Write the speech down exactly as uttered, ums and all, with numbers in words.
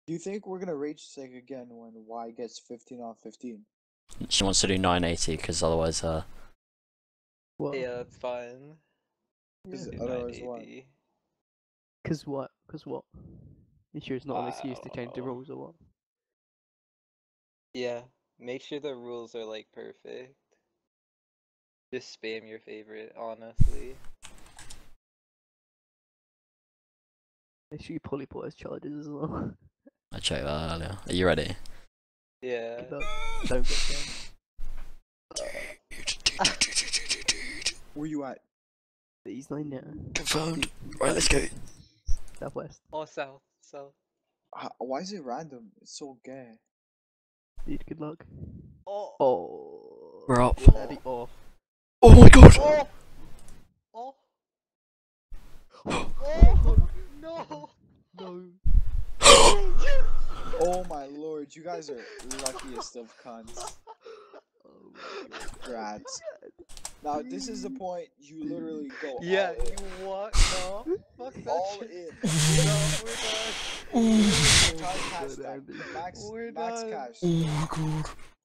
Do you think we're gonna rage sig again when Y gets fifteen off fifteen? She wants to do nine eighty because otherwise, uh. What? Yeah, that's fine. Because Do otherwise what? nine eighty. Cause what? Cause what? You sure it's not an I excuse to don't change the know. rules or what? Yeah, make sure the rules are like perfect. Just spam your favorite, honestly. Make sure you polyport as charges as well. I checked that earlier. Are you ready? Yeah. Good luck. Don't get down. Where you at? He's nine now. Confirmed. Right, let's go. Southwest. Oh, south, south. How, why is it random? It's so gay. Dude, good luck. Oh. Oh. We're up. Ready off. Oh my god! Oh. Oh. Oh. No. No. Oh my lord, you guys are luckiest of cunts. Oh my god. Grats. Now this is the point you literally go Yeah, all in. you what? No. Fuck that All shit. in. No, we're done. Time cash stack. Max, We're max done. cash. Oh my god.